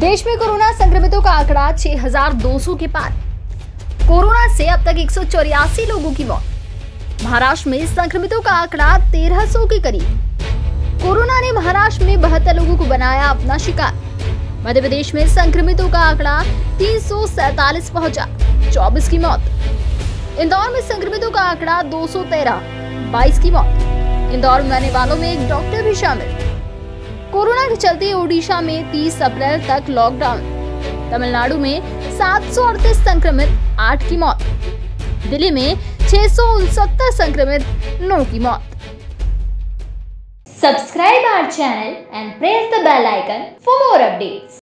देश में कोरोना संक्रमितों का आंकड़ा 6,200 के पार। कोरोना से अब तक 184 लोगों की मौत। महाराष्ट्र में संक्रमितों का आंकड़ा 1,300 के करीब। कोरोना ने महाराष्ट्र में 72 लोगों को बनाया अपना शिकार। मध्य प्रदेश में संक्रमितों का आंकड़ा 347 पहुंचा, 24 की मौत। इंदौर में संक्रमितों का आंकड़ा 213, 22 की मौत। इंदौर में आने वालों में एक डॉक्टर भी शामिल। कोरोना के चलते ओडिशा में 30 अप्रैल तक लॉकडाउन। तमिलनाडु में 738 संक्रमित, 8 की मौत। दिल्ली में 669 संक्रमित, 9 की मौत। Subscribe our channel and press the bell icon for more updates.